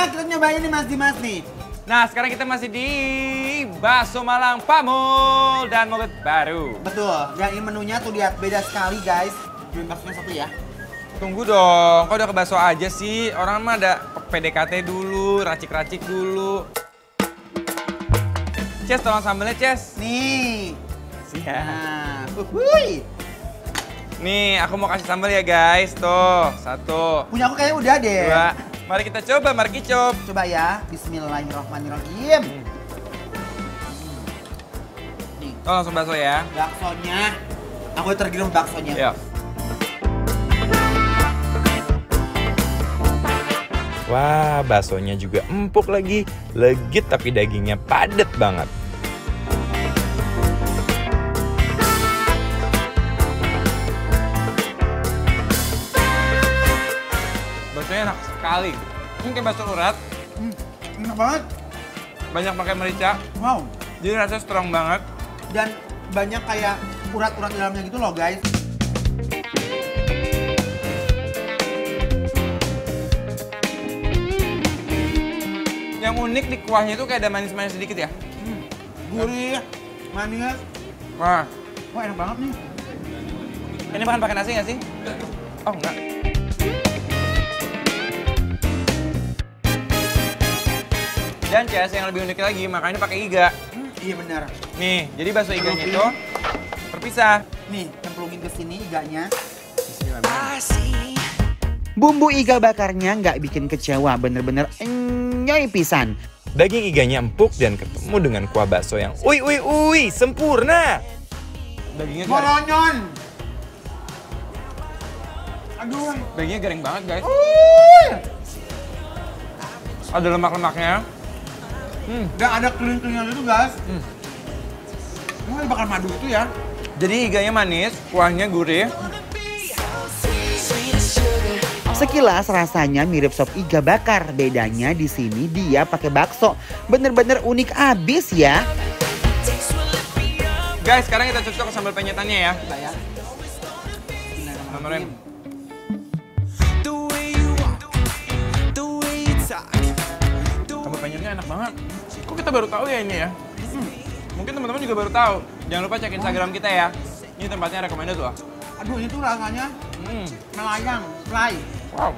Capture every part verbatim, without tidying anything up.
kita nyobain nih Mas Dimas nih. Nah, sekarang kita masih di Bakso Malang Pamul dan mobil baru. Betul, dan ini menunya tuh lihat beda sekali guys. Beli baksonya satu ya. Tunggu dong, kok udah ke bakso aja sih? Orang mah ada P D K T dulu, racik-racik dulu. Ces, tolong sambelnya, Ces. Nih. Siap. Nah, uhuy. Nih, aku mau kasih sambal ya guys. Tuh, satu. Punya aku kayaknya udah deh. Dua. Mari kita coba, mari kicop. Coba ya, bismillahirrahmanirrahim. Hmm. Nih, Oh, langsung bakso ya. baksonya. Aku tergiur baksonya. Yuk. Wah, baksonya juga empuk lagi. Legit tapi dagingnya padat banget. Baksonya enak sekali. Ini kayak bakso urat. Hmm, enak banget. Banyak pakai merica. Wow. Jadi rasanya strong banget. Dan banyak kayak urat-urat di dalamnya gitu loh guys. Yang unik di kuahnya itu kayak ada manis-manis sedikit ya. Hmm, gurih, manis. Wah, Wah enak banget nih. ini makan pakai nasi nggak sih? Oh, enggak. Dan Ces, yang lebih unik lagi, makanya pakai iga. Hmm, iya benar. Nih, jadi bakso iganya itu terpisah. Nih, cemplungin ke sini iganya. Bumbu iga bakarnya nggak bikin kecewa, bener-bener enyoy pisan. Daging iganya empuk dan ketemu dengan kuah bakso yang ui ui ui sempurna. Dagingnya garing. Molonyon. Aduh. Dagingnya garing banget, guys. Uy. Ada lemak-lemaknya. Hmm. Gak ada keling-kelingnya gitu guys. Hmm. Ini bakal madu itu ya. Jadi iganya manis, kuahnya gurih. Sekilas rasanya mirip sop iga bakar, bedanya di sini dia pakai bakso. Bener-bener unik abis ya. Guys, sekarang kita cocok ke sambal penyetannya ya. Coba ya. Bismillahirrahmanirrahim. Sambal penyetnya enak banget. Kok kita baru tahu ya ini ya? Hmm. Mungkin teman-teman juga baru tahu. Jangan lupa cek Instagram kita ya. Ini tempatnya recommended loh. Aduh ini tuh rasanya Hmm. melayang, fly. Wow.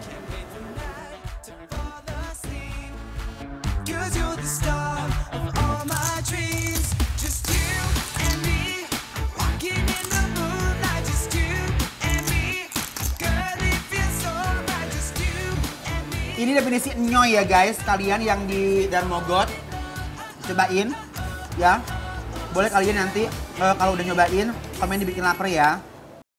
Ini definisi enyoy ya guys, kalian yang di Dan Mogot cobain ya. Boleh kalian nanti uh, kalau udah nyobain komen dibikin lapar ya.